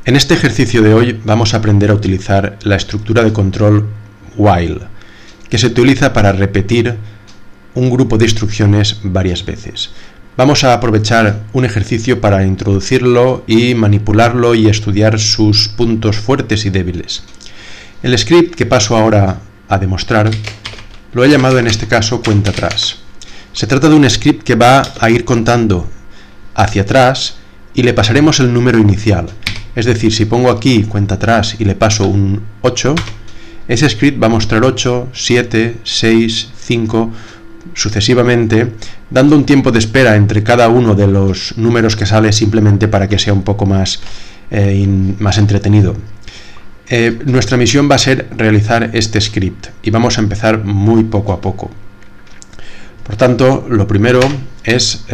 En este ejercicio de hoy vamos a aprender a utilizar la estructura de control while, que se utiliza para repetir un grupo de instrucciones varias veces. Vamos a aprovechar un ejercicio para introducirlo y manipularlo y estudiar sus puntos fuertes y débiles. El script que paso ahora a demostrar lo he llamado en este caso cuenta atrás. Se trata de un script que va a ir contando hacia atrás y le pasaremos el número inicial. Es decir, si pongo aquí cuenta atrás y le paso un 8, ese script va a mostrar 8, 7, 6, 5, sucesivamente, dando un tiempo de espera entre cada uno de los números que sale simplemente para que sea un poco más entretenido. Nuestra misión va a ser realizar este script y vamos a empezar muy poco a poco. Por tanto, lo primero es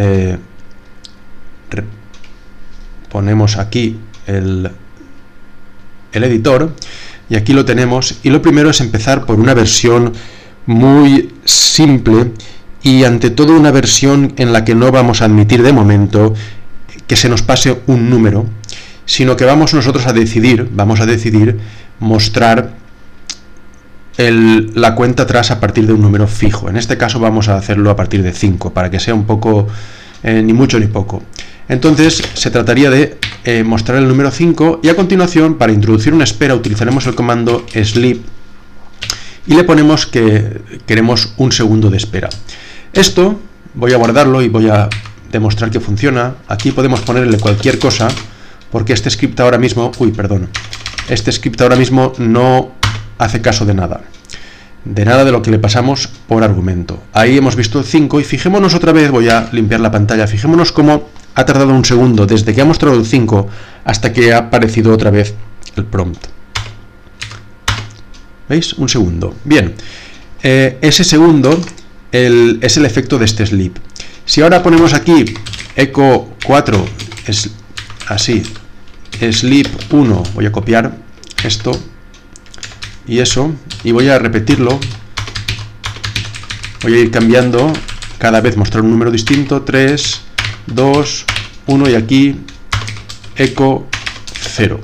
ponemos aquí el editor y aquí lo tenemos, y lo primero es empezar por una versión muy simple y ante todo una versión en la que no vamos a admitir de momento que se nos pase un número, sino que vamos nosotros a decidir mostrar la cuenta atrás a partir de un número fijo. En este caso vamos a hacerlo a partir de 5, para que sea un poco ni mucho ni poco. Entonces se trataría de mostrar el número 5 y a continuación, para introducir una espera, utilizaremos el comando sleep y le ponemos que queremos un segundo de espera. Esto voy a guardarlo y voy a demostrar que funciona. Aquí podemos ponerle cualquier cosa porque este script ahora mismo, no hace caso de nada de lo que le pasamos por argumento. Ahí hemos visto el 5 y fijémonos otra vez, voy a limpiar la pantalla, fijémonos cómo ha tardado un segundo desde que ha mostrado el 5 hasta que ha aparecido otra vez el prompt. ¿Veis? Un segundo. Bien, ese segundo es el efecto de este sleep. Si ahora ponemos aquí echo 4, es así, sleep 1, voy a copiar esto y eso, y voy a repetirlo, voy a ir cambiando cada vez, mostrar un número distinto, 3, 2, 1 y aquí echo 0.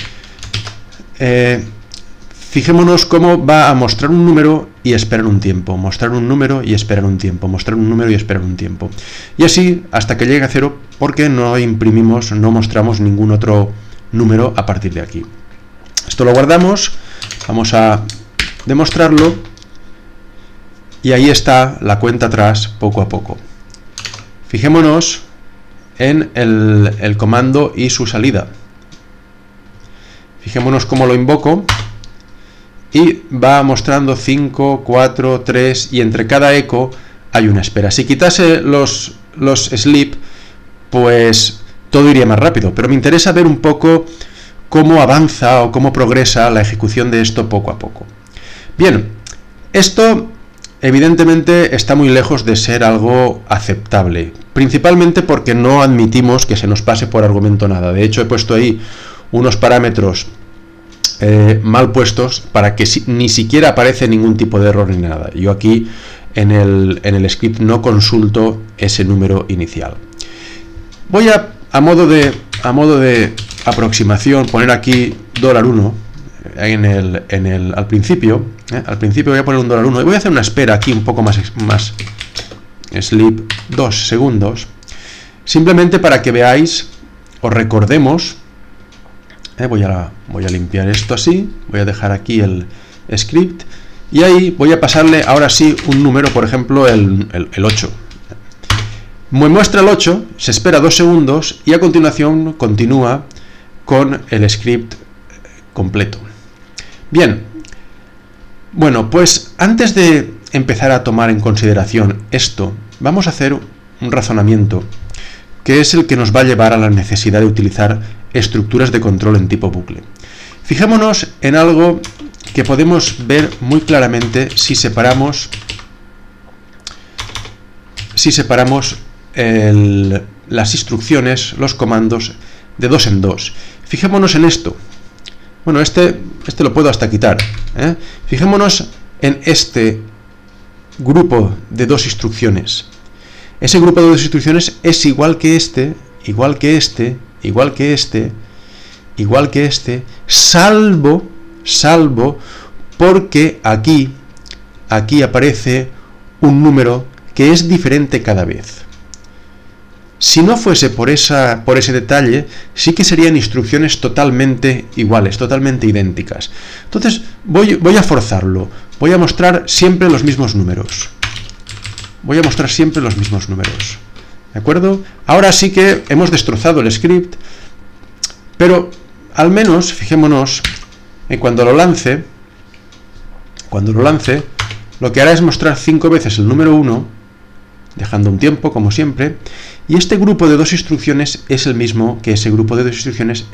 Fijémonos cómo va a mostrar un número y esperar un tiempo, mostrar un número y esperar un tiempo, mostrar un número y esperar un tiempo. Y así hasta que llegue a 0, porque no mostramos ningún otro número a partir de aquí. Esto lo guardamos, vamos a demostrarlo y ahí está la cuenta atrás poco a poco. Fijémonos en el comando y su salida. Fijémonos cómo lo invoco y va mostrando 5, 4, 3 y entre cada eco hay una espera. Si quitase los sleep, pues todo iría más rápido, pero me interesa ver un poco cómo avanza o cómo progresa la ejecución de esto poco a poco. Bien, esto evidentemente está muy lejos de ser algo aceptable, principalmente porque no admitimos que se nos pase por argumento nada. De hecho, he puesto ahí unos parámetros mal puestos para que ni siquiera aparece ningún tipo de error ni nada. Yo aquí en el script no consulto ese número inicial. Voy a modo de aproximación poner aquí $1 al principio. Al principio voy a poner un $1 y voy a hacer una espera aquí un poco más sleep 2 segundos, simplemente para que veáis o recordemos. Voy a limpiar esto así, voy a dejar aquí el script y ahí voy a pasarle ahora sí un número, por ejemplo el 8. Me muestra el 8, se espera 2 segundos y a continuación continúa con el script completo. Bien, bueno, pues antes de empezar a tomar en consideración esto, vamos a hacer un razonamiento que es el que nos va a llevar a la necesidad de utilizar estructuras de control en tipo bucle. Fijémonos en algo que podemos ver muy claramente si separamos las instrucciones, los comandos de dos en dos. Fijémonos en esto. Bueno, este lo puedo hasta quitar. Fijémonos en este grupo de dos instrucciones. Ese grupo de dos instrucciones es igual que este, igual que este, igual que este, igual que este, salvo porque aquí aparece un número que es diferente cada vez. Si no fuese por ese detalle, sí que serían instrucciones totalmente iguales, totalmente idénticas. Entonces voy a forzarlo, voy a mostrar siempre los mismos números. ¿De acuerdo? Ahora sí que hemos destrozado el script, pero al menos, fijémonos, cuando lo lance, lo que hará es mostrar 5 veces el número 1, dejando un tiempo, como siempre, y este grupo de 2 instrucciones es el mismo que ese grupo de 2 instrucciones,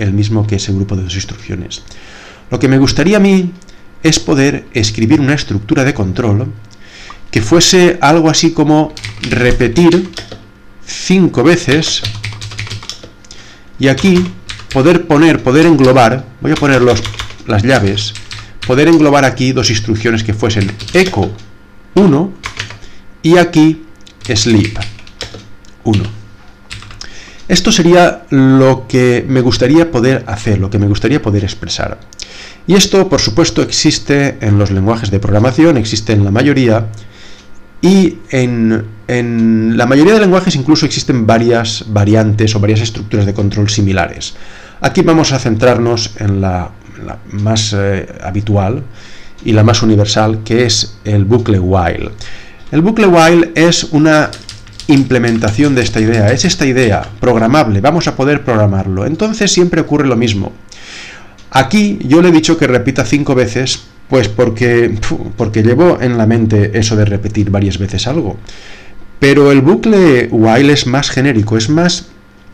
Lo que me gustaría a mí es poder escribir una estructura de control que fuese algo así como repetir 5 veces, y aquí poder englobar, voy a poner las llaves, poder englobar aquí 2 instrucciones que fuesen echo 1 y aquí sleep 1. Esto sería lo que me gustaría poder hacer, lo que me gustaría poder expresar. Y esto, por supuesto, existe en los lenguajes de programación, existe en la mayoría, y en la mayoría de lenguajes incluso existen varias variantes o varias estructuras de control similares. Aquí vamos a centrarnos en la más habitual y la más universal, que es el bucle while. El bucle while es una implementación de esta idea, es esta idea programable, vamos a poder programarlo. Entonces siempre ocurre lo mismo. Aquí yo le he dicho que repita 5 veces, pues porque llevo en la mente eso de repetir varias veces algo. Pero el bucle while es más genérico, es más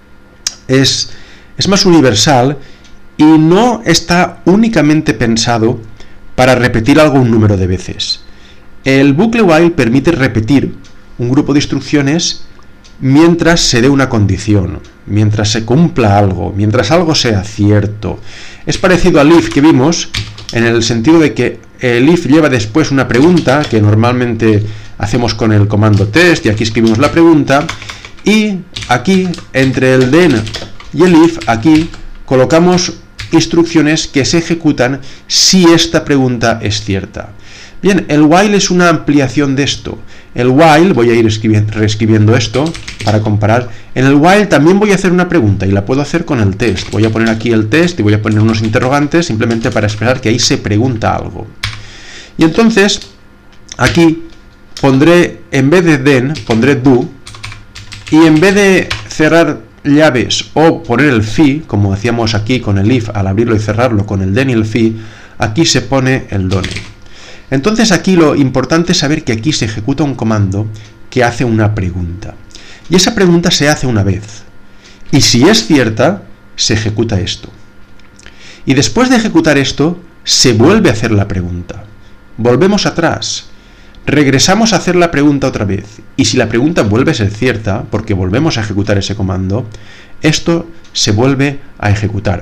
universal y no está únicamente pensado para repetir algo un número de veces. El bucle while permite repetir un grupo de instrucciones mientras se dé una condición, mientras se cumpla algo, mientras algo sea cierto. Es parecido al if que vimos, en el sentido de que el if lleva después una pregunta, que normalmente hacemos con el comando test, y aquí escribimos la pregunta, y aquí, entre el then y el if, aquí colocamos instrucciones que se ejecutan si esta pregunta es cierta. Bien, el while es una ampliación de esto. El while, voy a ir reescribiendo esto para comparar. En el while también voy a hacer una pregunta y la puedo hacer con el test. Voy a poner aquí el test y voy a poner unos interrogantes simplemente para expresar que ahí se pregunta algo. Y entonces, aquí pondré, en vez de then, pondré do, y en vez de cerrar llaves o poner el fi, como hacíamos aquí con el if al abrirlo y cerrarlo con el then y el fi, aquí se pone el done. Entonces aquí lo importante es saber que aquí se ejecuta un comando que hace una pregunta. Y esa pregunta se hace una vez. Y si es cierta, se ejecuta esto. Y después de ejecutar esto, se vuelve a hacer la pregunta. Volvemos atrás. Regresamos a hacer la pregunta otra vez. Y si la pregunta vuelve a ser cierta, porque volvemos a ejecutar ese comando, esto se vuelve a ejecutar.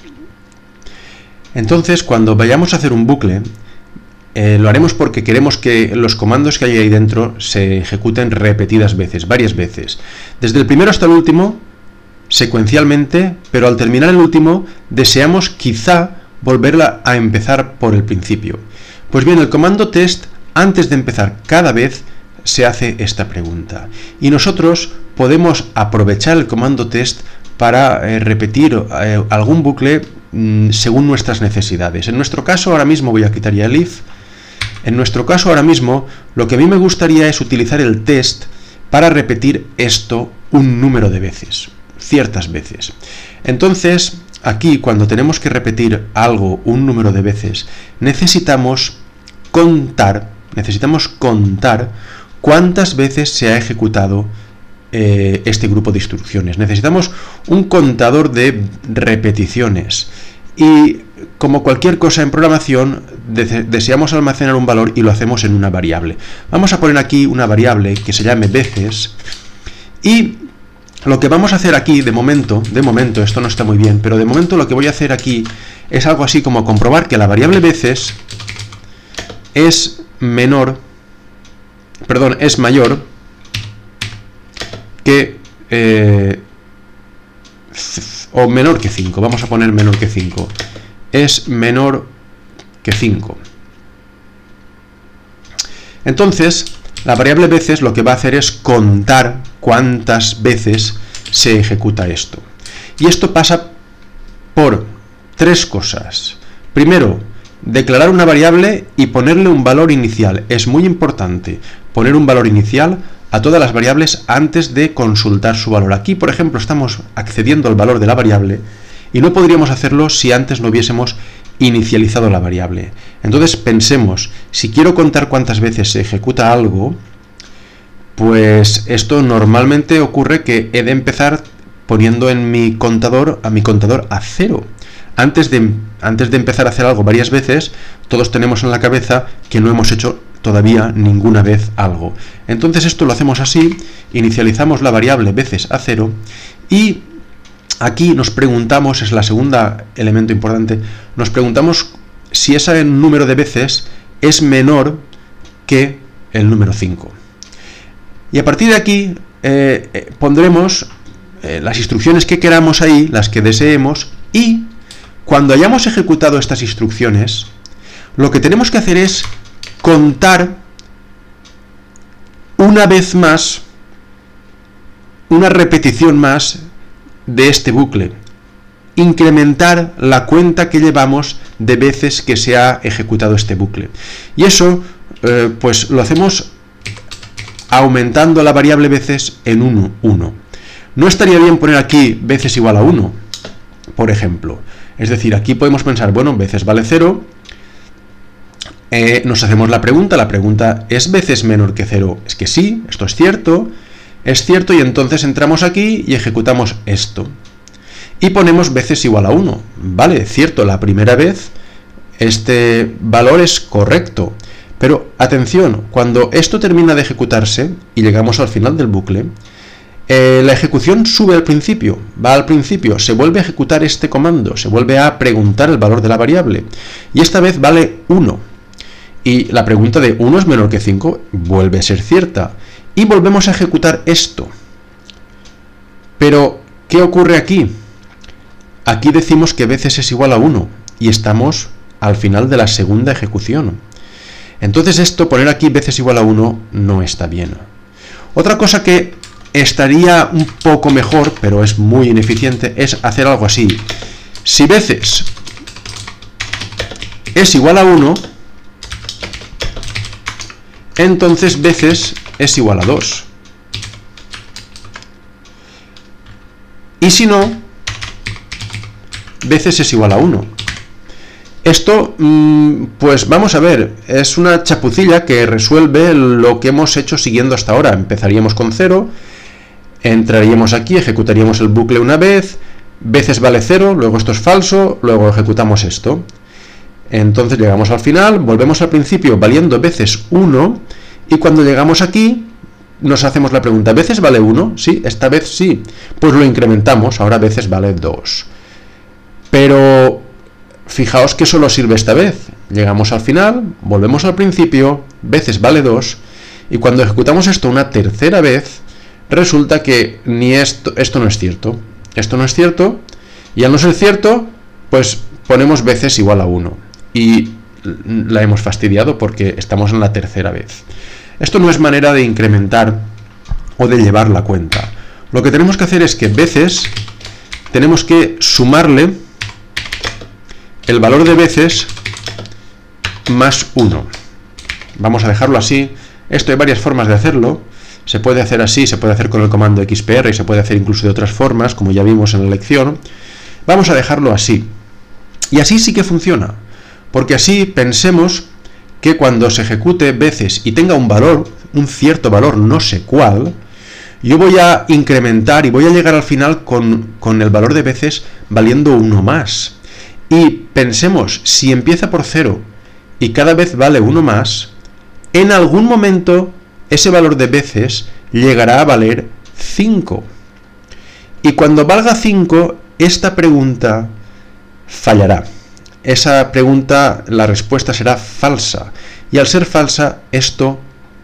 Entonces, cuando vayamos a hacer un bucle, lo haremos porque queremos que los comandos que hay ahí dentro se ejecuten repetidas veces, varias veces. Desde el primero hasta el último, secuencialmente, pero al terminar el último, deseamos quizá volverla a empezar por el principio. Pues bien, el comando test, antes de empezar cada vez, se hace esta pregunta. Y nosotros podemos aprovechar el comando test para repetir algún bucle según nuestras necesidades. En nuestro caso, ahora mismo voy a quitar ya el if. En nuestro caso, ahora mismo, lo que a mí me gustaría es utilizar el test para repetir esto un número de veces, ciertas veces. Entonces, aquí, cuando tenemos que repetir algo un número de veces, necesitamos contar cuántas veces se ha ejecutado este grupo de instrucciones. Necesitamos un contador de repeticiones. Y como cualquier cosa en programación, deseamos almacenar un valor y lo hacemos en una variable. Vamos a poner aquí una variable que se llame veces, y lo que vamos a hacer aquí, de momento, esto no está muy bien, pero de momento lo que voy a hacer aquí es algo así como comprobar que la variable veces es mayor que o menor que 5, vamos a poner menor que 5, es menor que 5. Entonces, la variable veces lo que va a hacer es contar cuántas veces se ejecuta esto. Y esto pasa por tres cosas. Primero, declarar una variable y ponerle un valor inicial. Es muy importante poner un valor inicial a todas las variables antes de consultar su valor. Aquí, por ejemplo, estamos accediendo al valor de la variable y no podríamos hacerlo si antes no hubiésemos inicializado la variable. Entonces pensemos, si quiero contar cuántas veces se ejecuta algo, pues esto normalmente ocurre que he de empezar poniendo en mi contador a 0. Antes de empezar a hacer algo varias veces, todos tenemos en la cabeza que no hemos hecho todavía ninguna vez algo. Entonces esto lo hacemos así, inicializamos la variable veces a 0 y aquí nos preguntamos, es la segunda elemento importante, nos preguntamos si ese número de veces es menor que el número 5. Y a partir de aquí pondremos las instrucciones que queramos ahí, las que deseemos, y cuando hayamos ejecutado estas instrucciones, lo que tenemos que hacer es contar una vez más, una repetición más de este bucle, incrementar la cuenta que llevamos de veces que se ha ejecutado este bucle. Y eso pues lo hacemos aumentando la variable veces en 1. No estaría bien poner aquí veces igual a 1, por ejemplo. Es decir, aquí podemos pensar, bueno, veces vale 0, nos hacemos la pregunta, ¿es veces menor que 0? Es que sí, esto es cierto, y entonces entramos aquí y ejecutamos esto. Y ponemos veces igual a 1. Vale, cierto, la primera vez este valor es correcto. Pero atención, cuando esto termina de ejecutarse y llegamos al final del bucle, la ejecución sube al principio, va al principio, se vuelve a ejecutar este comando, se vuelve a preguntar el valor de la variable. Y esta vez vale 1. Y la pregunta de 1 es menor que 5 vuelve a ser cierta. Y volvemos a ejecutar esto. Pero, ¿qué ocurre aquí? Aquí decimos que veces es igual a 1 y estamos al final de la segunda ejecución. Entonces esto, poner aquí veces igual a 1, no está bien. Otra cosa que estaría un poco mejor, pero es muy ineficiente, es hacer algo así. Si veces es igual a 1, entonces veces es igual a 2. Y si no, veces es igual a 1. Esto, pues vamos a ver, es una chapucilla que resuelve lo que hemos hecho siguiendo hasta ahora. Empezaríamos con 0, entraríamos aquí, ejecutaríamos el bucle una vez, veces vale 0, luego esto es falso, luego ejecutamos esto. Entonces llegamos al final, volvemos al principio valiendo veces 1, y cuando llegamos aquí nos hacemos la pregunta, ¿veces vale 1? Sí, esta vez sí. Pues lo incrementamos, ahora veces vale 2. Pero fijaos que solo sirve esta vez. Llegamos al final, volvemos al principio, veces vale 2, y cuando ejecutamos esto una tercera vez, resulta que ni esto no es cierto. Esto no es cierto, y al no ser cierto, pues ponemos veces igual a 1. Y la hemos fastidiado porque estamos en la tercera vez. Esto no es manera de incrementar o de llevar la cuenta. Lo que tenemos que hacer es que veces tenemos que sumarle el valor de veces más 1. Vamos a dejarlo así. Esto hay varias formas de hacerlo. Se puede hacer así, se puede hacer con el comando XPR y se puede hacer incluso de otras formas, como ya vimos en la lección. Vamos a dejarlo así. Y así sí que funciona. Porque así pensemos que cuando se ejecute veces y tenga un valor, un cierto valor, no sé cuál, yo voy a incrementar y voy a llegar al final con el valor de veces valiendo 1 más. Y pensemos, si empieza por 0 y cada vez vale 1 más, en algún momento ese valor de veces llegará a valer 5. Y cuando valga 5, esta pregunta fallará. Esa pregunta, la respuesta será falsa. Y al ser falsa, esto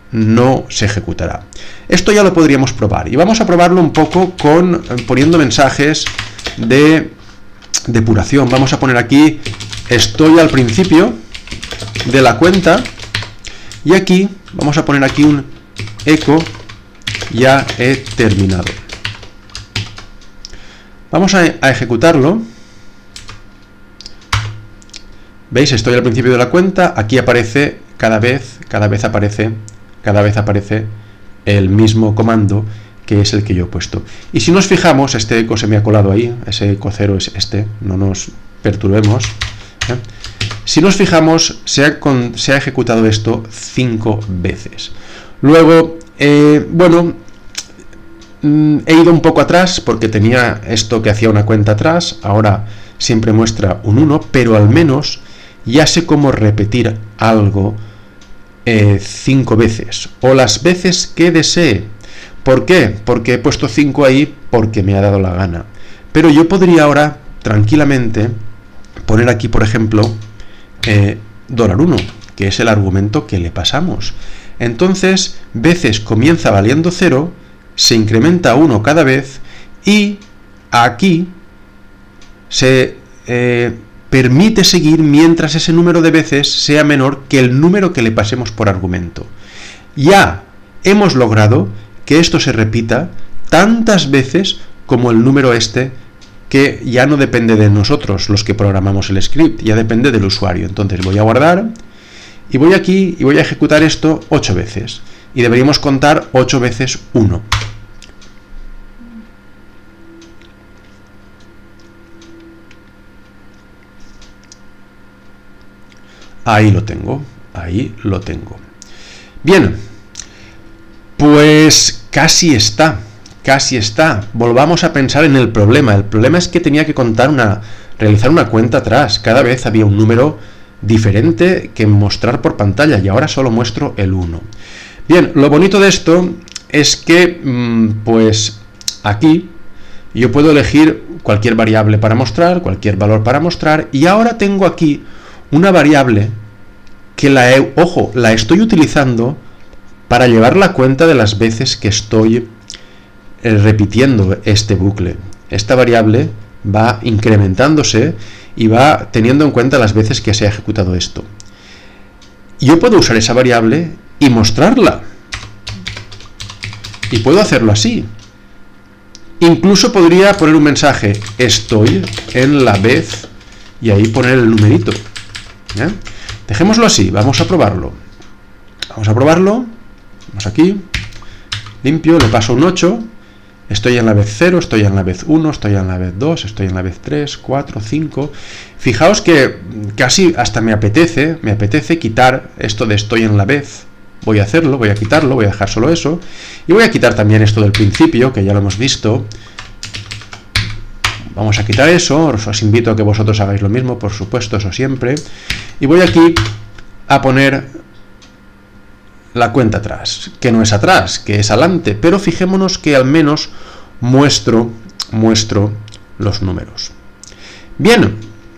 no se ejecutará. Esto ya lo podríamos probar, y vamos a probarlo un poco poniendo mensajes de depuración. Vamos a poner aquí, estoy al principio de la cuenta, y aquí vamos a poner aquí un eco, ya he terminado. Vamos a ejecutarlo. ¿Veis? Estoy al principio de la cuenta, aquí aparece cada vez aparece el mismo comando, que es el que yo he puesto. Y si nos fijamos, este eco se me ha colado ahí, ese eco 0 es este, no nos perturbemos, ¿eh? Si nos fijamos, se ha ejecutado esto 5 veces. Luego, bueno, he ido un poco atrás, porque tenía esto que hacía una cuenta atrás, ahora siempre muestra un 1, pero al menos ya sé cómo repetir algo 5 veces, o las veces que desee. ¿Por qué? Porque he puesto 5 ahí porque me ha dado la gana. Pero yo podría ahora, tranquilamente, poner aquí, por ejemplo, $1, que es el argumento que le pasamos. Entonces, veces comienza valiendo 0, se incrementa 1 cada vez, y aquí se permite seguir mientras ese número de veces sea menor que el número que le pasemos por argumento. Ya hemos logrado que esto se repita tantas veces como el número este, que ya no depende de nosotros los que programamos el script, ya depende del usuario. Entonces voy a guardar y voy aquí y voy a ejecutar esto 8 veces, y deberíamos contar 8 veces 1. Ahí lo tengo, ahí lo tengo. Bien, pues casi está, casi está. Volvamos a pensar en el problema. El problema es que tenía que realizar una cuenta atrás. Cada vez había un número diferente que mostrar por pantalla, y ahora solo muestro el 1. Bien, lo bonito de esto es que, pues aquí yo puedo elegir cualquier variable para mostrar, cualquier valor para mostrar, y ahora tengo aquí una variable que la estoy utilizando para llevar la cuenta de las veces que estoy repitiendo este bucle. Esta variable va incrementándose y va teniendo en cuenta las veces que se ha ejecutado esto. Yo puedo usar esa variable y mostrarla. Y puedo hacerlo así. Incluso podría poner un mensaje, estoy en la vez, y ahí poner el numerito. ¿Eh? Dejémoslo así, vamos a probarlo. Vamos a probarlo. Vamos aquí. Limpio, le paso un 8. Estoy en la vez 0, estoy en la vez 1, estoy en la vez 2, estoy en la vez 3, 4, 5. Fijaos que casi hasta me apetece quitar esto de estoy en la vez. Voy a hacerlo, voy a quitarlo, voy a dejar solo eso. Y voy a quitar también esto del principio, que ya lo hemos visto. Vamos a quitar eso, os invito a que vosotros hagáis lo mismo, por supuesto, eso siempre. Y voy aquí a poner la cuenta atrás, que no es atrás, que es adelante, pero fijémonos que al menos muestro los números. Bien,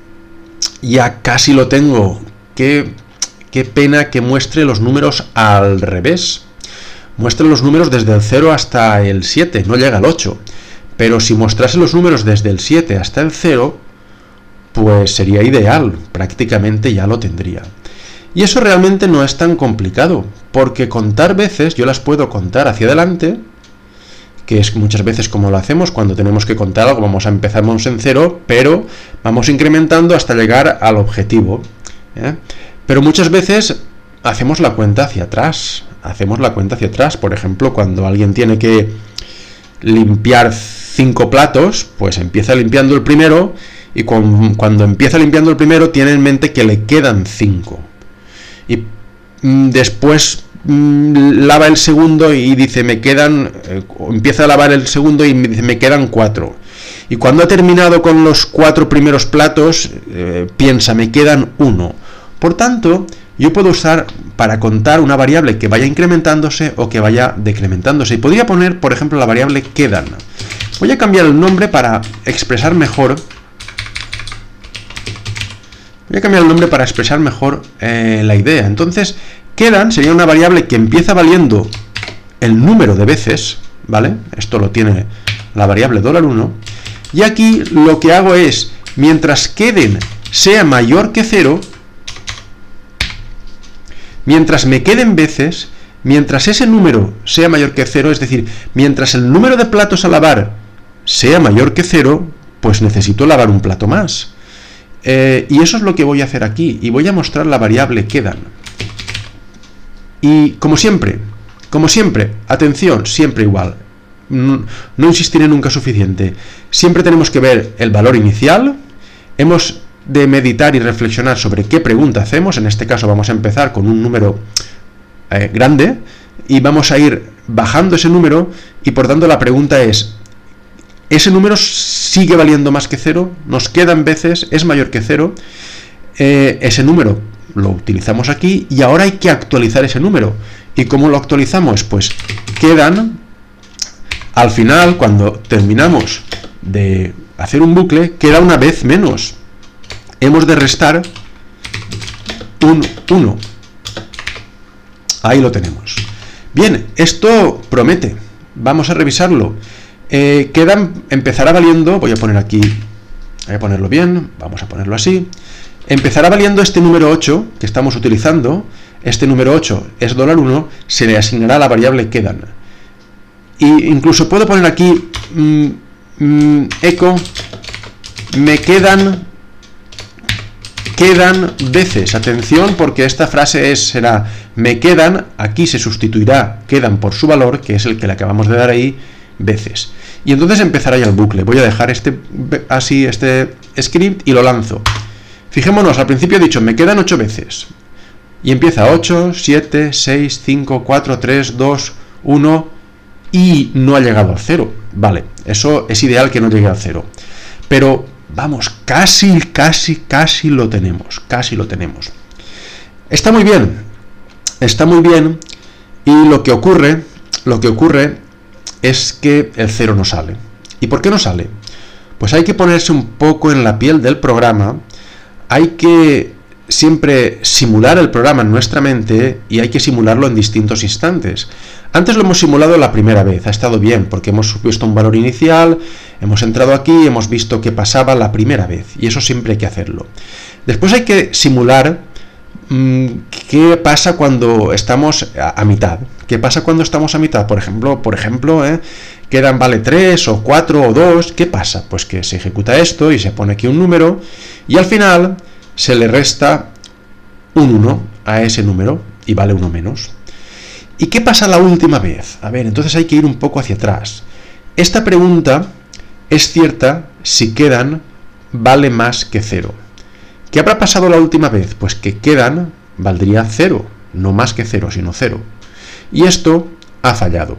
ya casi lo tengo. Qué pena que muestre los números al revés. Muestra los números desde el 0 hasta el 7, no llega al 8. Pero si mostrase los números desde el 7 hasta el 0, pues sería ideal, prácticamente ya lo tendría. Y eso realmente no es tan complicado, porque contar veces, yo las puedo contar hacia adelante, que es muchas veces como lo hacemos cuando tenemos que contar algo, empezamos en 0, pero vamos incrementando hasta llegar al objetivo. Pero muchas veces hacemos la cuenta hacia atrás, por ejemplo, cuando alguien tiene que limpiar 5 platos, pues empieza limpiando el primero, y cuando empieza limpiando el primero tiene en mente que le quedan 5. Y después lava el segundo y dice empieza a lavar el segundo y dice me quedan 4. Y cuando ha terminado con los 4 primeros platos, piensa me quedan 1. Por tanto, yo puedo usar para contar una variable que vaya incrementándose o que vaya decrementándose. Y podría poner, por ejemplo, la variable quedan. Voy a cambiar el nombre para expresar mejor. La idea. Entonces, Quedan sería una variable que empieza valiendo el número de veces, ¿vale? Esto lo tiene la variable $1. Y aquí lo que hago es, mientras queden sea mayor que 0, mientras me queden veces, mientras ese número sea mayor que 0, es decir, mientras el número de platos a lavar sea mayor que 0, pues necesito lavar un plato más. Y eso es lo que voy a hacer aquí, y voy a mostrar la variable quedan. Y como siempre, atención, siempre igual, no insistiré nunca suficiente, siempre tenemos que ver el valor inicial, hemos de meditar y reflexionar sobre qué pregunta hacemos. En este caso vamos a empezar con un número grande y vamos a ir bajando ese número, y por tanto la pregunta es, ¿ese número sigue valiendo más que 0? ¿Nos quedan veces? ¿Es mayor que 0? Ese número lo utilizamos aquí, y ahora hay que actualizar ese número. ¿Y cómo lo actualizamos? Pues quedan, al final, cuando terminamos de hacer un bucle, queda una vez menos. Hemos de restar un 1. Ahí lo tenemos. Bien, esto promete. Vamos a revisarlo. Empezará valiendo, voy a poner aquí, voy a ponerlo bien, vamos a ponerlo así. Empezará valiendo este número 8 que estamos utilizando. Este número 8 es $1, se le asignará la variable quedan. Y incluso puedo poner aquí echo me quedan veces. Atención, porque esta frase será me quedan, aquí se sustituirá quedan por su valor, que es el que le acabamos de dar ahí, veces. Y entonces empezará ya el bucle. Voy a dejar este script y lo lanzo. Fijémonos, al principio he dicho me quedan 8 veces. Y empieza 8, 7, 6, 5, 4, 3, 2, 1 y no ha llegado al 0. Vale, eso es ideal que no llegue al 0. Pero vamos, casi lo tenemos. Casi lo tenemos. Está muy bien. Está muy bien. Y lo que ocurre es que el 0 no sale. ¿Y por qué no sale? Pues hay que ponerse un poco en la piel del programa. Hay que siempre simular el programa en nuestra mente, y hay que simularlo en distintos instantes. Antes lo hemos simulado la primera vez, ha estado bien, porque hemos supuesto un valor inicial, hemos entrado aquí y hemos visto qué pasaba la primera vez, y eso siempre hay que hacerlo. Después hay que simular qué pasa cuando estamos a mitad. ¿Qué pasa cuando estamos a mitad? Por ejemplo, quedan vale 3 o 4 o 2, ¿qué pasa? Pues que se ejecuta esto y se pone aquí un número, y al final se le resta un 1 a ese número y vale 1 menos. ¿Y qué pasa la última vez? A ver, entonces hay que ir un poco hacia atrás. Esta pregunta es cierta si quedan vale más que 0. ¿Qué habrá pasado la última vez? Pues que quedan valdría 0, no más que 0, sino 0. Y esto ha fallado.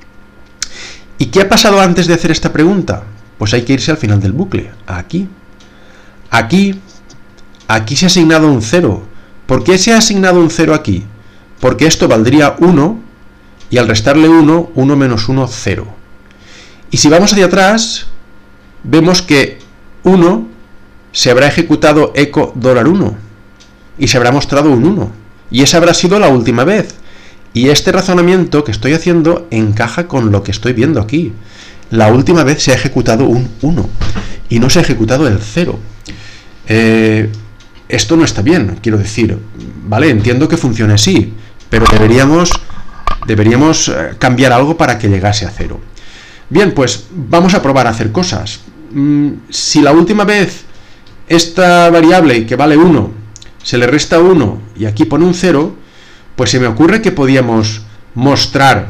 ¿Y qué ha pasado antes de hacer esta pregunta? Pues hay que irse al final del bucle, aquí. Aquí se ha asignado un 0. ¿Por qué se ha asignado un 0 aquí? Porque esto valdría 1, y al restarle 1, 1 menos 1, 0. Y si vamos hacia atrás, vemos que 1 se habrá ejecutado echo $1, y se habrá mostrado un 1. Y esa habrá sido la última vez. Y este razonamiento que estoy haciendo encaja con lo que estoy viendo aquí. La última vez se ha ejecutado un 1, y no se ha ejecutado el 0. Esto no está bien, quiero decir, vale, entiendo que funcione así, pero deberíamos cambiar algo para que llegase a 0. Bien, pues vamos a probar a hacer cosas. Si la última vez esta variable que vale 1 se le resta 1 y aquí pone un 0, pues se me ocurre que podíamos mostrar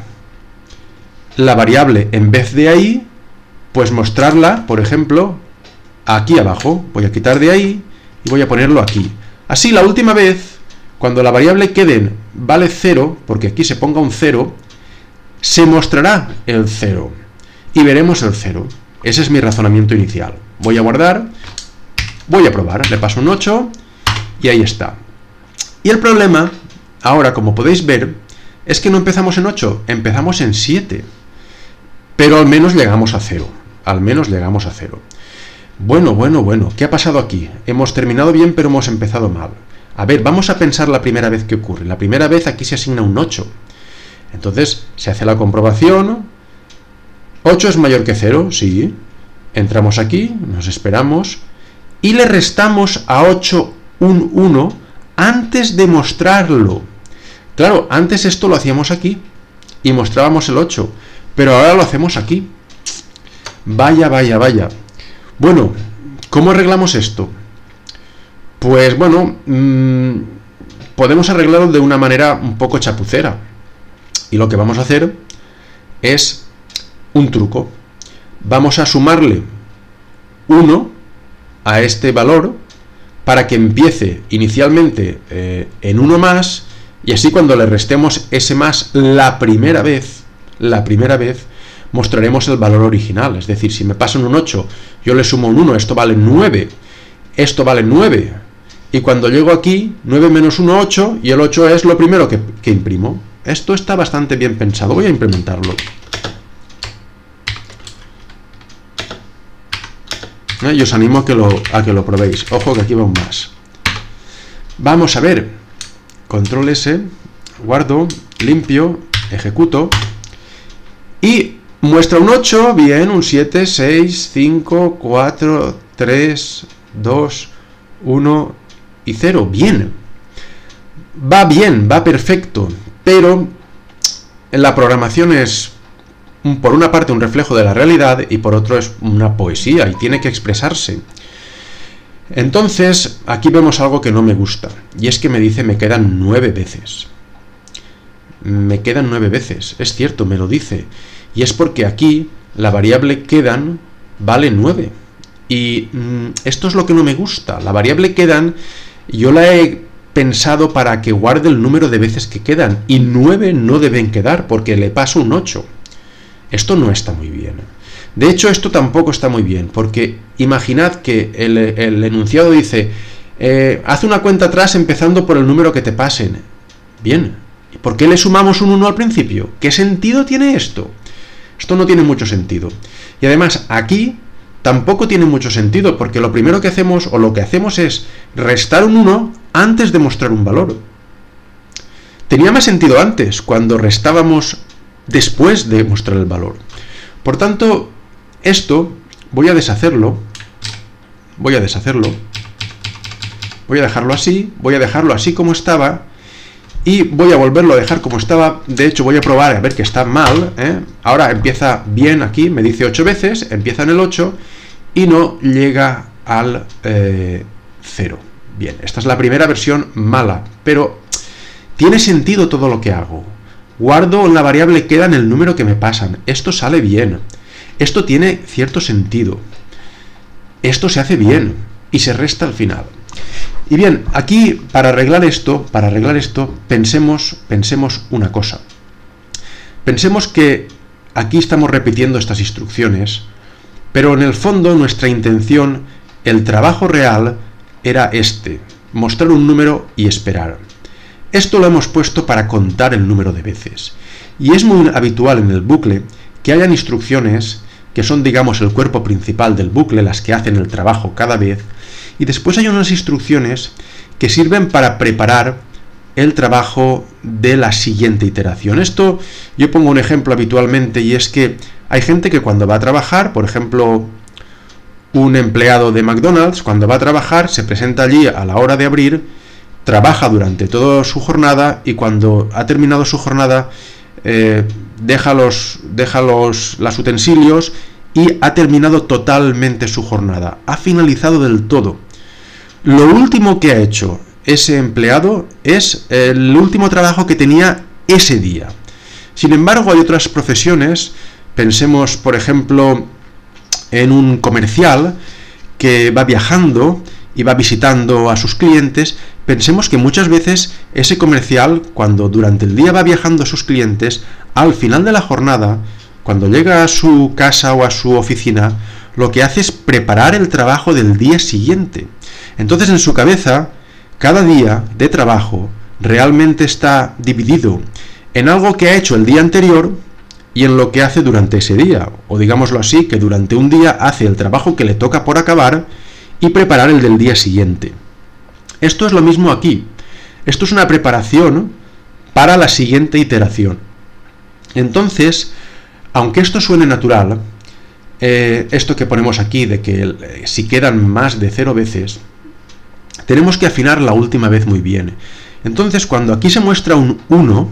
la variable en vez de ahí, pues mostrarla, por ejemplo, aquí abajo. Voy a quitar de ahí y voy a ponerlo aquí. Así, la última vez, cuando la variable queden vale 0, porque aquí se ponga un 0, se mostrará el 0 y veremos el 0. Ese es mi razonamiento inicial. Voy a guardar, voy a probar, le paso un 8 y ahí está. Y el problema, ahora, como podéis ver, es que no empezamos en 8, empezamos en 7. Pero al menos llegamos a 0. Al menos llegamos a 0. Bueno, ¿qué ha pasado aquí? Hemos terminado bien, pero hemos empezado mal. A ver, vamos a pensar la primera vez que ocurre. La primera vez aquí se asigna un 8. Entonces, se hace la comprobación. 8 es mayor que 0, sí. Entramos aquí, nos esperamos, y le restamos a 8 un 1 antes de mostrarlo. Claro, antes esto lo hacíamos aquí, y mostrábamos el 8, pero ahora lo hacemos aquí. Vaya, vaya, vaya. Bueno, ¿cómo arreglamos esto? Pues bueno, podemos arreglarlo de una manera un poco chapucera. Y lo que vamos a hacer es un truco. Vamos a sumarle 1 a este valor para que empiece inicialmente en 1 más, y así cuando le restemos ese más la primera vez, mostraremos el valor original. Es decir, si me pasan un 8, yo le sumo un 1, esto vale 9, esto vale 9, y cuando llego aquí, 9 menos 1, 8, y el 8 es lo primero que imprimo. Esto está bastante bien pensado, voy a implementarlo. Y os animo a que lo probéis. Ojo que aquí va un más. Vamos a ver. Control S, guardo, limpio, ejecuto. Y muestra un 8, bien, un 7, 6, 5, 4, 3, 2, 1 y 0. Bien. Va perfecto. Pero la programación es, por una parte, un reflejo de la realidad y por otro es una poesía y tiene que expresarse. Entonces, aquí vemos algo que no me gusta, y es que me dice me quedan 9 veces. Me quedan 9 veces, es cierto, me lo dice, y es porque aquí la variable quedan vale 9. Y esto es lo que no me gusta. La variable quedan, yo la he pensado para que guarde el número de veces que quedan, y 9 no deben quedar porque le paso un 8. Esto no está muy bien. De hecho, esto tampoco está muy bien, porque imaginad que el enunciado dice haz una cuenta atrás empezando por el número que te pasen. Bien, ¿y por qué le sumamos un 1 al principio? ¿Qué sentido tiene esto? Esto no tiene mucho sentido. Y además, aquí tampoco tiene mucho sentido, porque lo primero que hacemos, o lo que hacemos, es restar un 1 antes de mostrar un valor. Tenía más sentido antes, cuando restábamos después de mostrar el valor. Por tanto, esto voy a deshacerlo. Voy a dejarlo así como estaba, y voy a volverlo a dejar como estaba. De hecho, voy a probar a ver que está mal, ¿eh? Ahora empieza bien aquí, me dice 8 veces, empieza en el 8 y no llega al 0. Bien, esta es la primera versión mala, pero tiene sentido todo lo que hago. Guardo la variable queda en el número que me pasan. Esto sale bien. Esto tiene cierto sentido. Esto se hace bien y se resta al final. Y bien, aquí para arreglar esto, pensemos una cosa. Pensemos que aquí estamos repitiendo estas instrucciones, pero en el fondo nuestra intención, el trabajo real, era este: mostrar un número y esperar. Esto lo hemos puesto para contar el número de veces. Y es muy habitual en el bucle que hayan instrucciones que son, digamos, el cuerpo principal del bucle, las que hacen el trabajo cada vez, y después hay unas instrucciones que sirven para preparar el trabajo de la siguiente iteración. Esto, yo pongo un ejemplo habitualmente, y es que hay gente que cuando va a trabajar, por ejemplo, un empleado de McDonald's, cuando va a trabajar, se presenta allí a la hora de abrir, trabaja durante toda su jornada, y cuando ha terminado su jornada deja los utensilios y ha terminado totalmente su jornada, ha finalizado del todo. Lo último que ha hecho ese empleado es el último trabajo que tenía ese día. Sin embargo, hay otras profesiones, pensemos por ejemplo en un comercial que va viajando y va visitando a sus clientes. Pensemos que muchas veces ese comercial, cuando durante el día va viajando a sus clientes, al final de la jornada, cuando llega a su casa o a su oficina, lo que hace es preparar el trabajo del día siguiente. Entonces, en su cabeza, cada día de trabajo realmente está dividido en algo que ha hecho el día anterior y en lo que hace durante ese día. O digámoslo así, que durante un día hace el trabajo que le toca por acabar y preparar el del día siguiente. Esto es lo mismo aquí. Esto es una preparación para la siguiente iteración. Entonces, aunque esto suene natural, esto que ponemos aquí, de que si quedan más de 0 veces, tenemos que afinar la última vez muy bien. Entonces, cuando aquí se muestra un 1,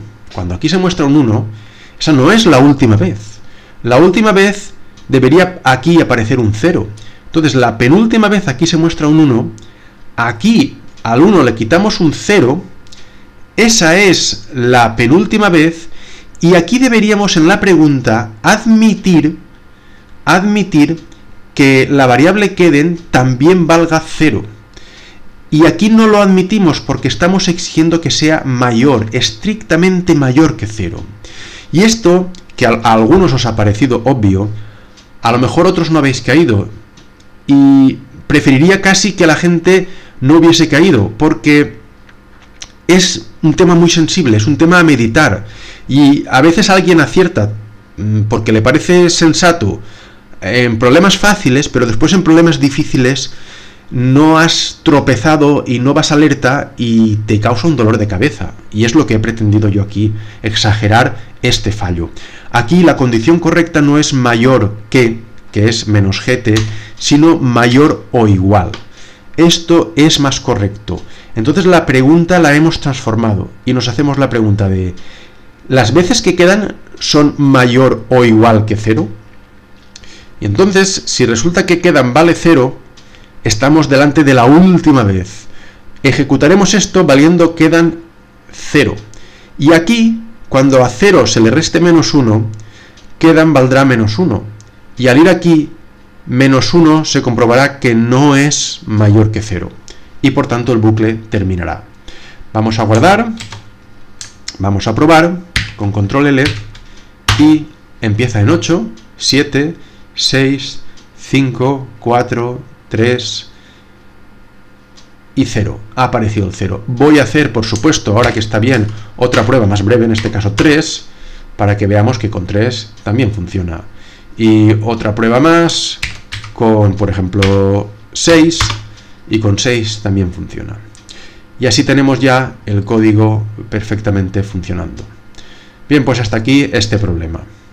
esa no es la última vez. La última vez debería aquí aparecer un 0. Entonces, la penúltima vez aquí se muestra un 1, aquí al 1 le quitamos un 0, esa es la penúltima vez, y aquí deberíamos en la pregunta admitir que la variable queden también valga 0. Y aquí no lo admitimos porque estamos exigiendo que sea mayor, estrictamente mayor que 0. Y esto, que a algunos os ha parecido obvio, a lo mejor otros no habéis caído. Y preferiría casi que la gente no hubiese caído, porque es un tema muy sensible, es un tema a meditar. Y a veces alguien acierta porque le parece sensato en problemas fáciles, pero después en problemas difíciles no has tropezado y no vas alerta y te causa un dolor de cabeza. Y es lo que he pretendido yo aquí, exagerar este fallo. Aquí la condición correcta no es mayor que es menos gt, sino mayor o igual. Esto es más correcto. Entonces la pregunta la hemos transformado y nos hacemos la pregunta de ¿las veces que quedan son mayor o igual que 0? Y entonces, si resulta que quedan vale 0, estamos delante de la última vez. Ejecutaremos esto valiendo quedan 0. Y aquí, cuando a 0 se le reste menos 1, quedan valdrá menos 1. Y al ir aquí, menos 1 se comprobará que no es mayor que 0. Y por tanto el bucle terminará. Vamos a guardar, vamos a probar con control L y empieza en 8, 7, 6, 5, 4, 3 y 0. Ha aparecido el 0. Voy a hacer, por supuesto, ahora que está bien, otra prueba más breve, en este caso 3, para que veamos que con 3 también funciona. Y otra prueba más con, por ejemplo, 6, y con 6 también funciona. Y así tenemos ya el código perfectamente funcionando. Bien, pues hasta aquí este problema.